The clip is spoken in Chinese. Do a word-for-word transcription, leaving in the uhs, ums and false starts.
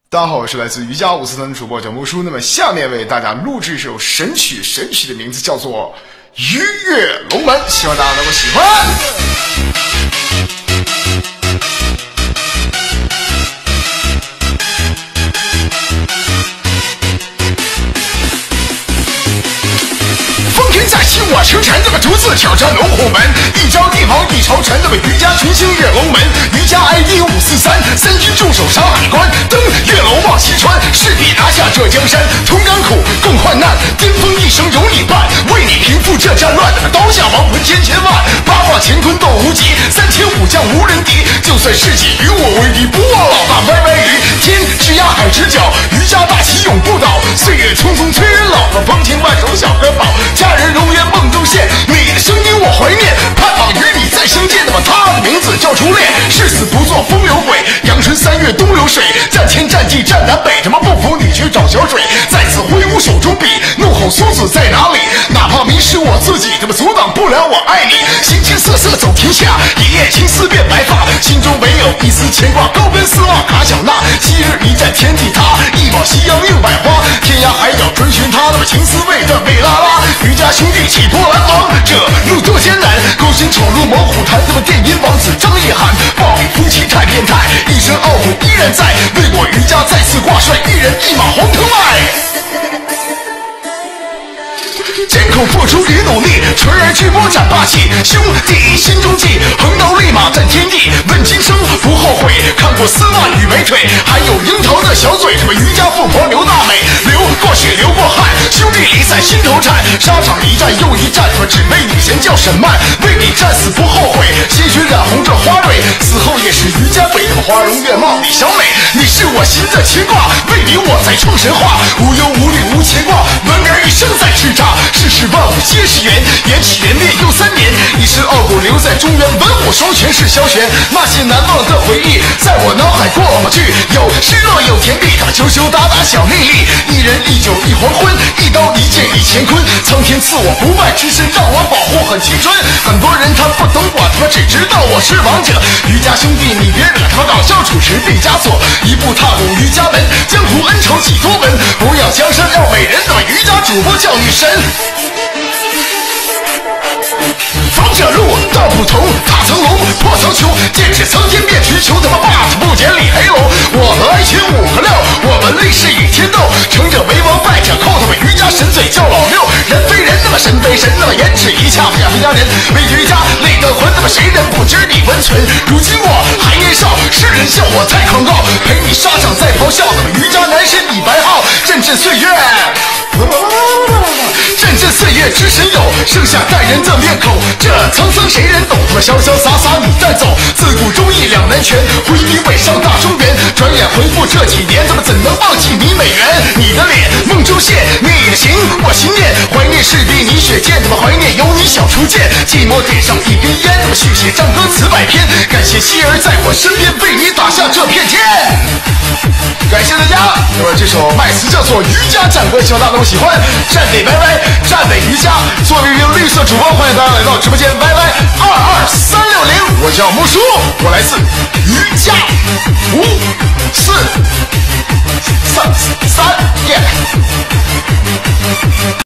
大家好，我是来自瑜伽五四三的主播小木叔。那么下面为大家录制一首神曲，神曲的名字叫做《鱼跃龙门》，希望大家能够喜欢。风天再起我成尘，这么独自挑战龙虎门，一朝帝王一朝臣，这么瑜伽群星跃龙门，瑜伽 I D 五四三，三军驻守山海关，登月楼望西川，势必拿下这江山，同甘苦共患难，巅峰一生有你伴，为你平复这战乱，刀下亡魂千千万，八卦乾坤斗无极，三千武将无人敌，就算世界与我为敌，不忘老大歪歪鱼，天之涯海之角，瑜伽大旗永不倒，岁月匆匆催人老，风情万种小歌宝，家人容颜梦中现，你的声音我怀念，盼望与你再相见。那么他的名字叫朱烈，誓死不做风流鬼，阳春三月东流水，战前战地战南北，他妈不服你去找小水，再次挥舞手中笔，怒吼苏子在哪里？哪怕迷失我自己，他妈阻挡不了我爱你。形形色色走天下，一夜青丝变白发，心中唯有一丝牵挂，高奔四望卡小娜，昔日一战天地塌，一往夕阳映百花，天涯海角追寻他，那么情丝未断未拉拉。瑜伽兄弟起波澜王，这路多艰难，勾心闯入猛虎潭，那么电音王子张一涵，暴力夫妻太变态，一身傲骨依然在，为我瑜伽再次挂帅，一人一马红腾迈。艰苦付出与努力，锤而巨波斩霸气，兄弟心中记，横刀立马战天地，问今生不后悔，看过丝袜与美腿，还有樱桃的小嘴，什么瑜伽富婆刘大美，流过血流过汗，兄弟离散心头颤，沙场一战又一战，我只为女神叫沈曼，为你战死不后悔，鲜血染红这花蕊，死后也是瑜伽鬼，他妈花容月貌李小美，你是我心的牵挂，为你我在创神话，无忧无虑无牵挂，文儿一生在叱咤，世事万物皆是缘，缘起缘灭又三年，一身傲骨留在中原，文武双全是萧玄，那些难忘的回忆在我脑海过不去，有失落有甜蜜，他们羞羞答答小丽丽，一人一酒一黄昏，一刀一剑一乾坤，苍天赐我不败之身，让我保护很青春，很多人他不懂我，他们只知道我是王者，瑜伽兄弟你别惹他搞笑主持毕加索，一步踏入瑜伽门，江湖恩仇几多闻，不要江山要美人，那么瑜伽主播叫女神。方者路道不同，踏层龙破层穹，剑指苍天变群雄，他妈 but 不减李黑龙，我和爱情五个六，我们立誓与天斗，成者为王败者寇，他们瑜伽神嘴叫老六，人非人，那么神非神，那么言齿一洽，不想瑜伽人为瑜伽累得魂，那么谁人不知你温存？如今我还年少，世人笑我太狂傲，陪你沙场再咆哮，那么瑜伽男神李白浩，阵阵岁月。阵阵岁月之神有，剩下待人的面孔，这沧桑谁人懂？他妈潇潇洒洒你带走，自古忠义两难全，挥笔北上大中原，转眼回复这几年，他们怎能忘记你美颜？你的脸梦中现，你的情我心念，怀念势必你血溅，他们怀念有你小初见，寂寞点上一根烟，他们续写战歌词百篇，感谢希儿在我身边，为你打下这片天。感谢大家，那么这首麦词叫做《瑜伽战歌》，希望大家都喜欢。站北歪歪，站北瑜伽，作为一个绿色主播，欢迎大家来到直播间。歪歪二二三六零，我叫木叔，我来自瑜伽五四三三耶。